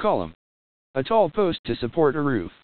column. A tall post to support a roof.